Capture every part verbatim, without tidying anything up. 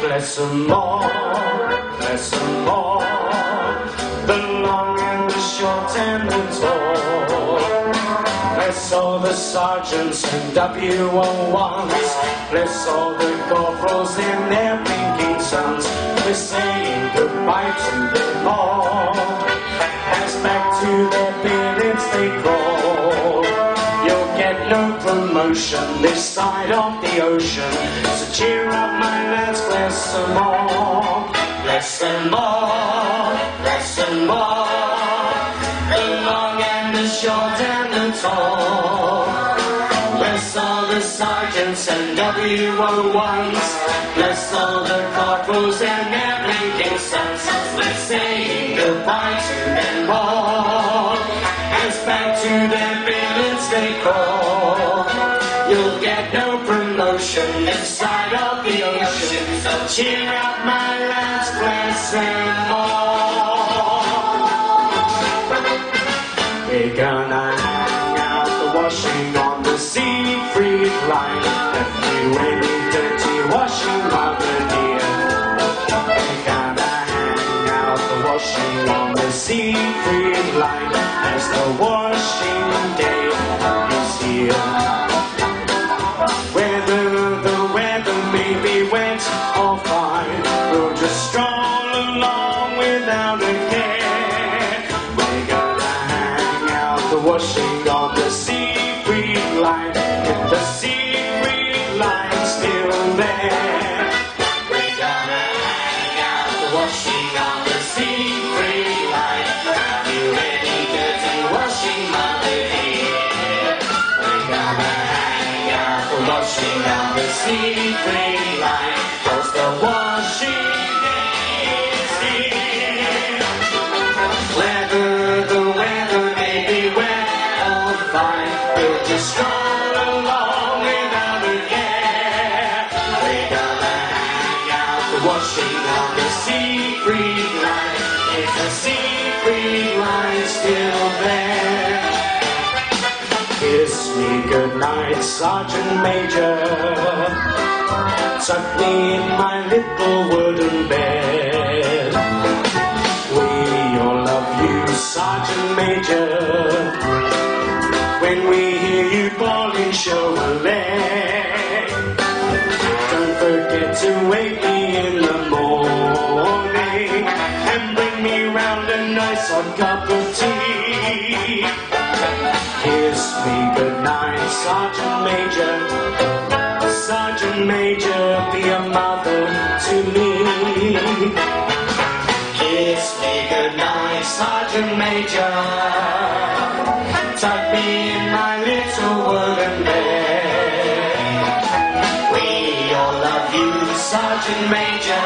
bless them all, bless them all, the long and the short and the tall. Bless all the sergeants and W O ones, bless all the corporals and their blinking sons. We're saying goodbye to them all, as back to their billets they crawl. You'll get no promotion this side of the ocean, so cheer up my lads, bless them all, bless them all, bless them all, the long and the short and the tall. Bless all the sergeants and W O ones, bless all the corporals and their blinking sons. We're saying goodbye to them all, as back to their billets they crawl. You'll get no promotion this side of the ocean, so cheer up my lads, bless them all. We're gonna hang out the washing on the Siegfried line, left you any dirty washing, mother dear. We're gonna hang out the washing on the Siegfried line, as the washing day is here. Whether the weather may be wet or fine, we'll just stroll along without a care. We're gonna hang out the washing on the Siegfried line, if the Siegfried line's still there. We're gonna hang out the washing on the Siegfried line, have you any dirty washing, mother dear? We're gonna hang out the washing on the Siegfried line, 'cause the washing is here. Whether the weather may be wet or fine, we'll just stroll along without a care. We're gonna hang out the washing on the Siegfried line, if the Siegfried line's still there. Kiss me goodnight, Sergeant Major, tuck me in my little wooden bed. We all love you, Sergeant Major, when we hear you calling, show a leg. Don't forget to wake me in the morning, and bring me round a nice hot cup of tea. Kiss me goodnight, Sergeant Major, Sergeant Major, be a mother to me. Kiss me goodnight, Sergeant Major, tuck me in my little wooden bed. We all love you, Sergeant Major,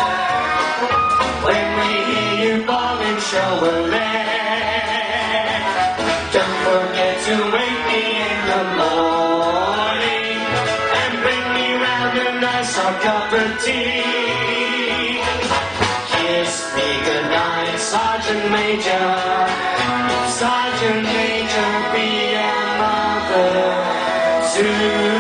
when we hear you bawling, show a leg. Don't forget to wake me in the morning, and bring me round a nice hot cup of tea. Kiss me goodnight, Sergeant Major, Sergeant Major, be a mother to